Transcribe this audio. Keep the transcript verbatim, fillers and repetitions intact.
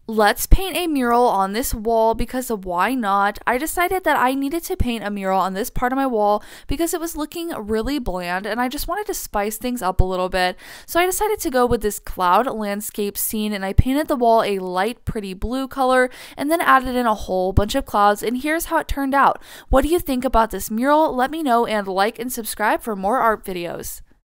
Let's paint a mural on this wall because why not? I decided that I needed to paint a mural on this part of my wall because it was looking really bland and I just wanted to spice things up a little bit. So I decided to go with this cloud landscape scene and I painted the wall a light pretty blue color and then added in a whole bunch of clouds, and here's how it turned out. What do you think about this mural? Let me know and like and subscribe for more art videos.